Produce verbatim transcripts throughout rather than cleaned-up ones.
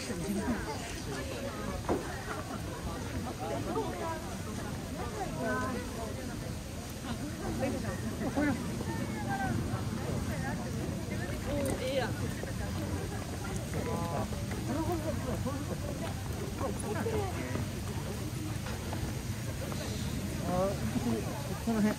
この辺。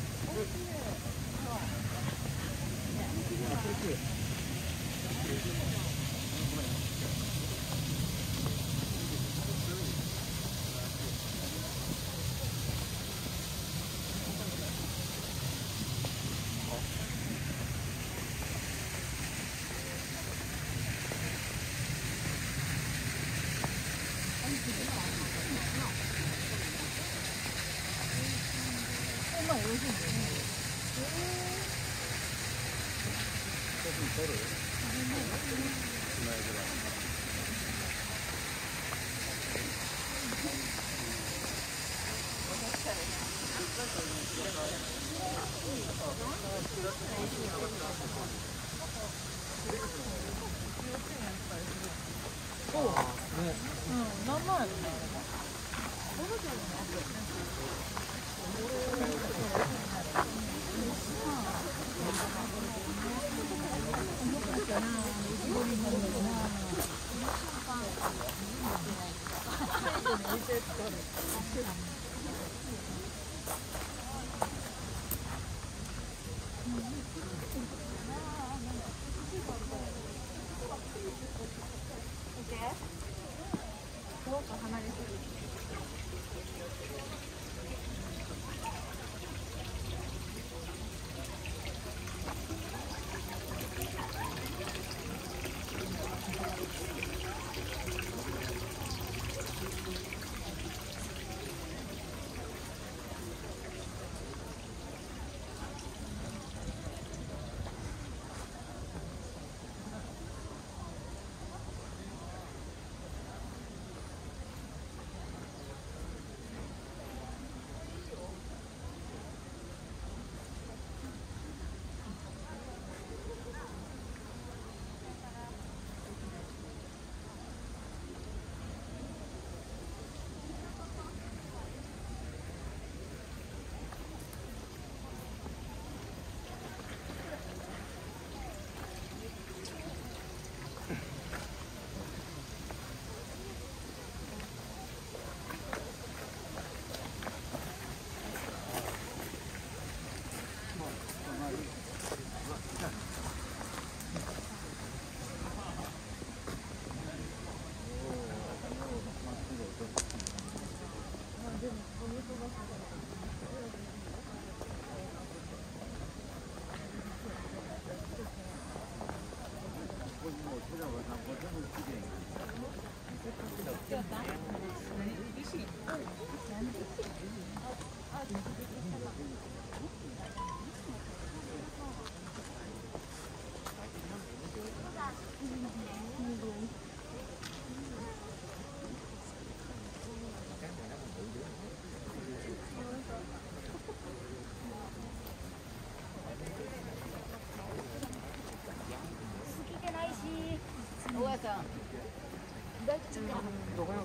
どこにおった？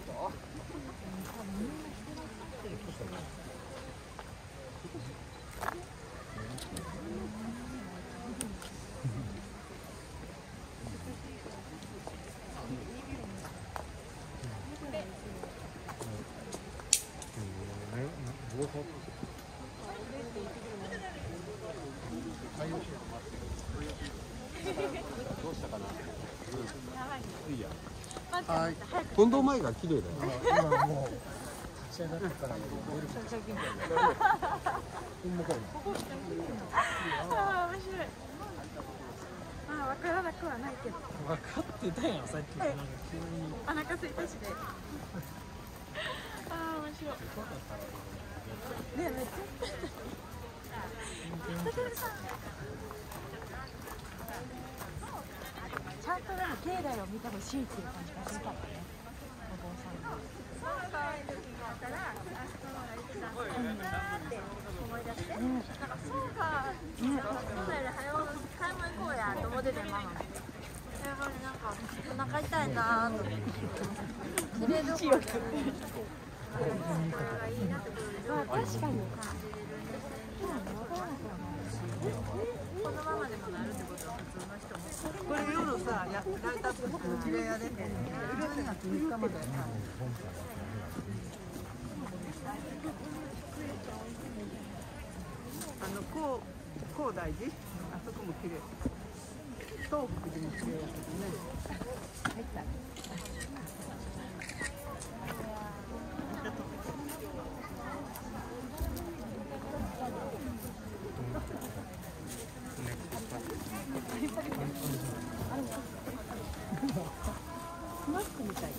どうしたかな。いいや。はい。運動前が綺麗だよ。今もう立ち上がってから夜めちゃくちゃ元気だよ。ほんまかいな。ああ面白い。まあわからなくはないけど。分かってたやんさっき。なんか急に。お腹空いたしね。ああ面白い。ねめっちゃ。ちゃんとでも境内を見てほしいっていう感じがするからね、お坊さんが。そう可愛い時があったら、あそこの行ってたんだって思い出して、なんかそうか、兄弟で早う買い物行こうやと思っててママ。やばごいなんかお腹痛いなーと思って。切れる方で。あ、確かに。このままでもなるってことは普通の人も。これ夜さ、やライトアップする綺麗やで。色にはみっかまで。あのこうこう大事。あそこも綺麗。東北でも綺麗やけどね。入った。マスクみたい。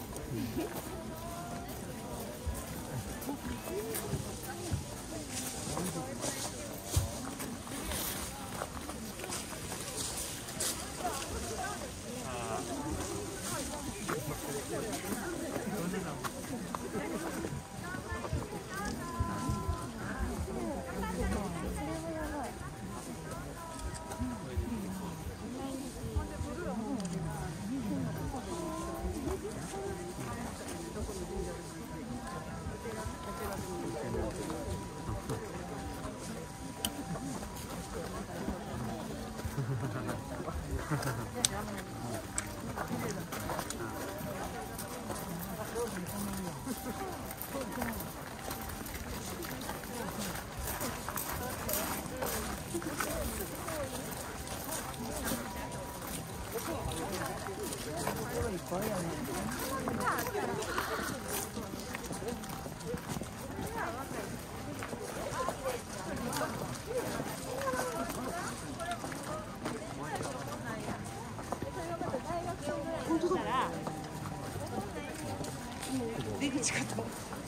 出口かと。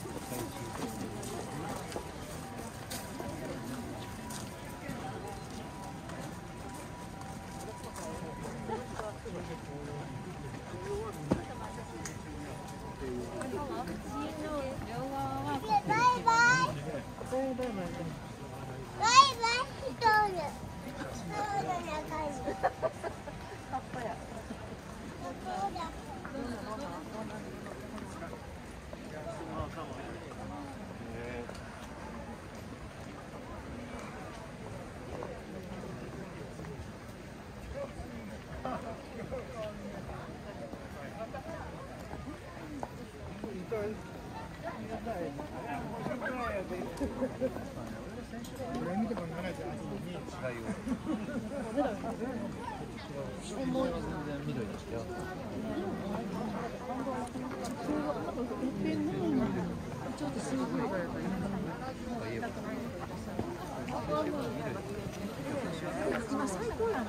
今最高やな。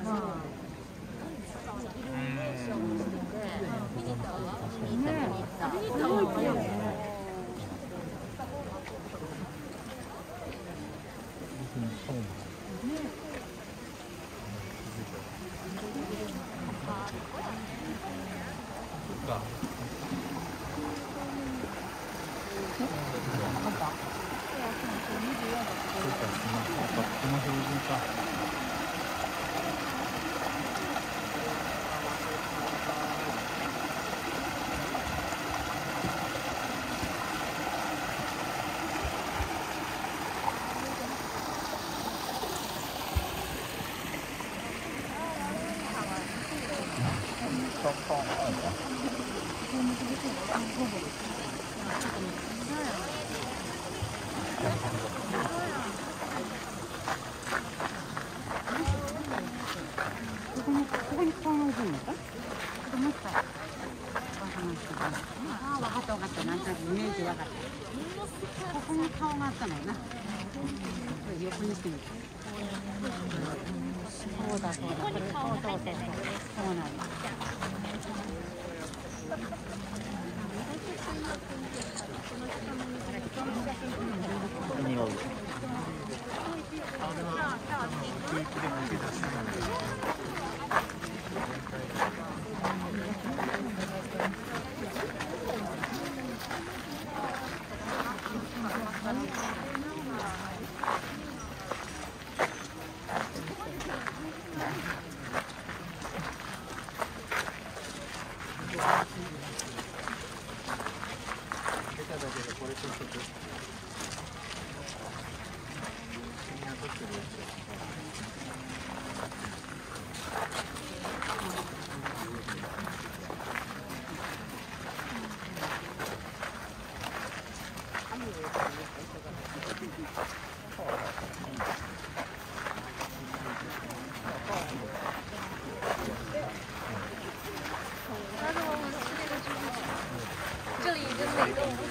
这里已经美动物。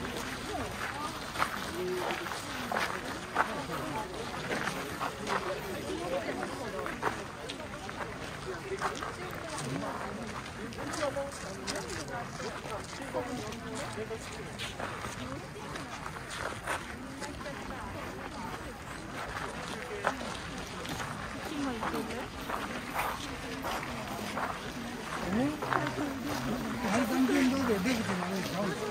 大三元堂でできてないんちゃうんですか。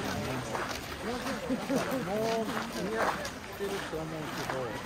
もう似合ってると思うけど。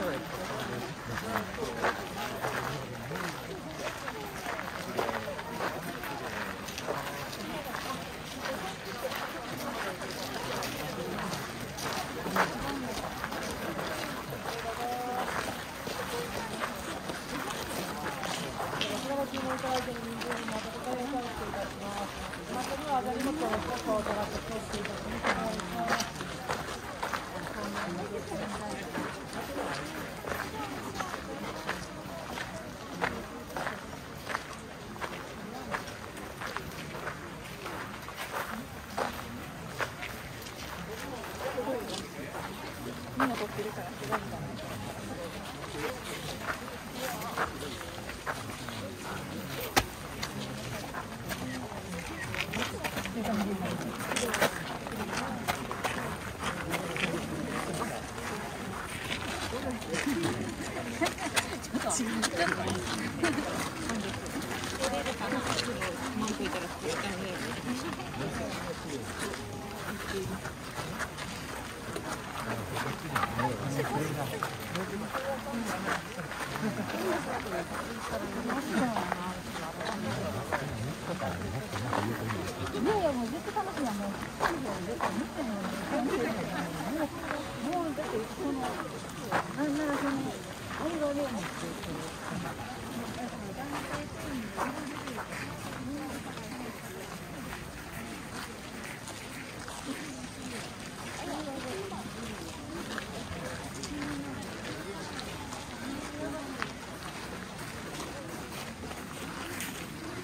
みんな撮ってるからすごいんだね。いやいやもうずっと楽しみやもうもうだってこのなんならそのあれがね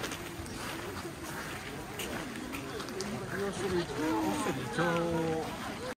要するに一応